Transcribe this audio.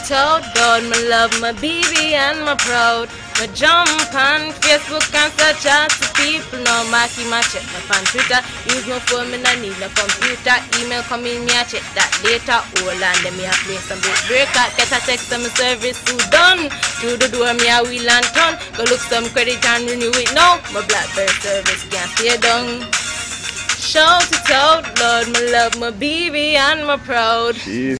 it out, dog. Me love my baby and my proud. Me jump on Facebook and search out to people. Now Marky ma check me on Twitter. Use my phone, me no need no computer. Email come in, me a check that later. Hold on, then me a play some big breaker. Get a text on my service too done. Through the door, me a wheel and turn. Go look some credit and renew it now. My Blackberry service can't stay down. Shout it out, Lord, me love my baby and my proud.